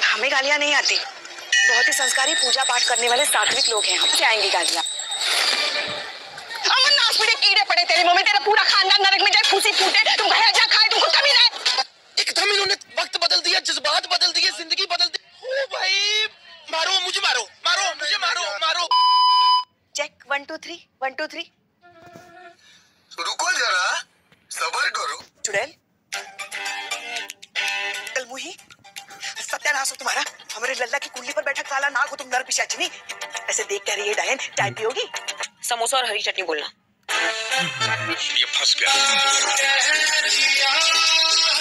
हमें गालियाँ नहीं आती, बहुत ही संस्कारी पूजा पाठ करने वाले सात्विक लोग हैं, हमसे आएंगी गालियाँ। अमन नाश में कीड़े पड़े तेरे मुंह में, तेरा पूरा खानदान नरक में जाए, फूसी फूटे, तुम घर जा खाए, तुमको कमी ना है। एकदम इन्होंने वक्त बदल दिया, जज्बात बदल दिए, जिंदगी बदल दी। ओ भाई मारो मुझे, मारो मारो मुझे, मारो मारो। चेक 1 2 3 1 2 3। रुको जरा, सबर करो। चुड़ैल कल मुही, सत्यानाश हो तुम्हारा। हमारे लल्ला की कुंडली पर बैठा काला नाग हो तुम, नर पिशाचिनी। ऐसे देख कर ये डायन चाय पियोगी? समोसा और हरी चटनी बोलना। ये फंस गया।